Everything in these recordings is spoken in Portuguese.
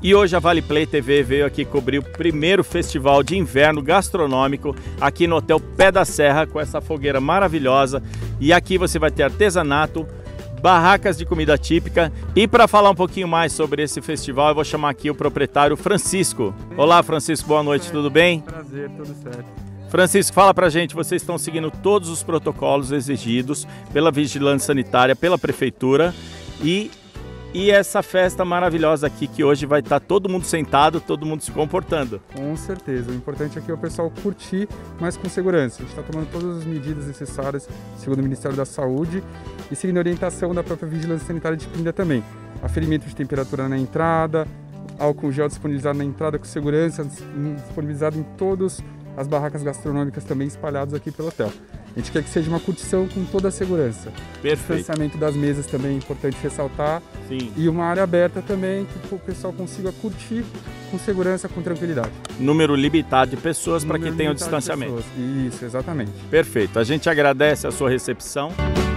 E hoje a Vale Play TV veio aqui cobrir o primeiro festival de inverno gastronômico aqui no Hotel Pé da Serra, com essa fogueira maravilhosa. E aqui você vai ter artesanato, barracas de comida típica. E para falar um pouquinho mais sobre esse festival, eu vou chamar aqui o proprietário Francisco. Olá, Francisco, boa noite, tudo bem? Prazer, tudo certo. Francisco, fala pra gente, vocês estão seguindo todos os protocolos exigidos pela Vigilância Sanitária, pela Prefeitura e essa festa maravilhosa aqui, que hoje vai estar todo mundo sentado, todo mundo se comportando. Com certeza, o importante aqui é o pessoal curtir, mas com segurança. A gente está tomando todas as medidas necessárias, segundo o Ministério da Saúde, e seguindo a orientação da própria Vigilância Sanitária de Pinda também. Aferimento de temperatura na entrada, álcool gel disponibilizado na entrada com segurança, disponibilizado em todas as barracas gastronômicas também espalhadas aqui pelo hotel. A gente quer que seja uma curtição com toda a segurança. Perfeito. O distanciamento das mesas também é importante ressaltar. Sim. E uma área aberta também, que o pessoal consiga curtir com segurança, com tranquilidade. Número limitado de pessoas para que tenha o distanciamento. Isso, exatamente. Perfeito. A gente agradece a sua recepção.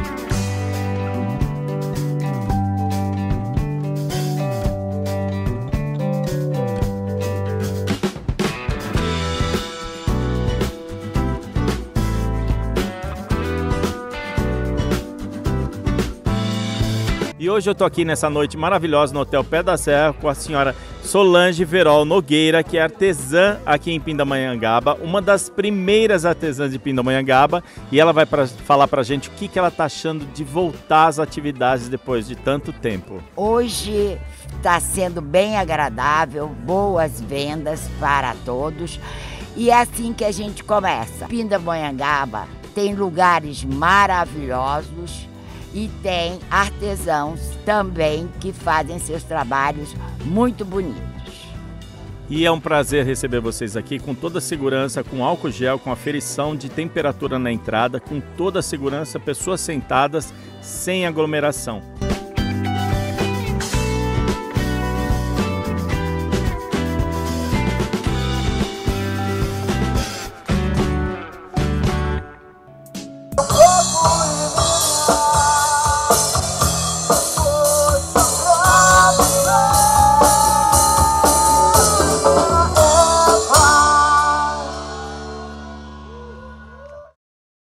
E hoje eu tô aqui nessa noite maravilhosa no Hotel Pé da Serra com a senhora Solange Verol Nogueira, que é artesã aqui em Pindamonhangaba, uma das primeiras artesãs de Pindamonhangaba, e ela vai falar pra gente o que ela tá achando de voltar às atividades depois de tanto tempo. Hoje está sendo bem agradável, boas vendas para todos, e é assim que a gente começa. Pindamonhangaba tem lugares maravilhosos, e tem artesãos também que fazem seus trabalhos muito bonitos. E é um prazer receber vocês aqui com toda a segurança, com álcool gel, com aferição de temperatura na entrada, com toda a segurança, pessoas sentadas, sem aglomeração.